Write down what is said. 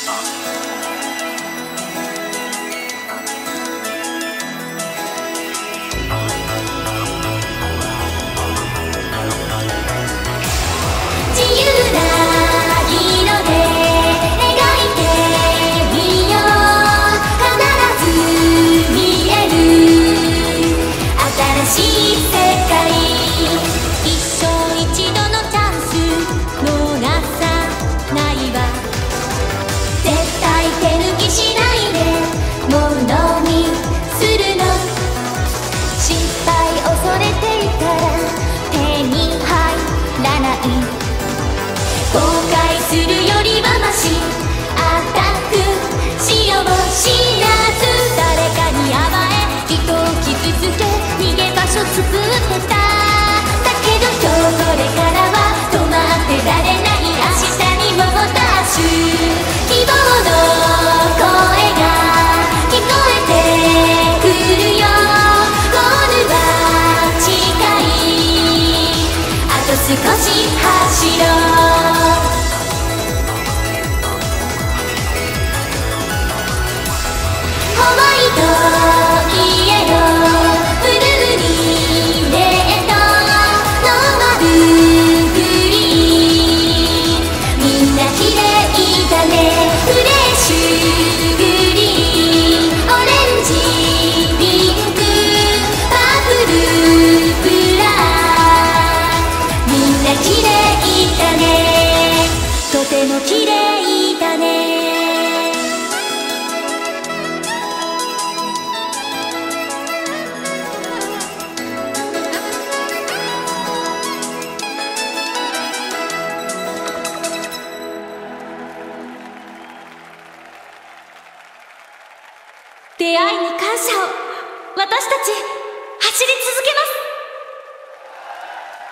後悔するよりはマシ、アタックしようも知らず、誰かに甘え人を傷つけ逃げ場所作ってた。だけど今日これからは止まってられない、明日にも出す希望の声が聞こえてくるよ。ゴールは近い、あと少し走ろう。ホワイトイエローブルーにレッドノーマルグリーン、みんな綺麗だね。フレッシュグリーン、オレンジピンクパープルブラウン、みんな綺麗だね、とても綺麗だね。出会いに感謝を、私たち走り続けます。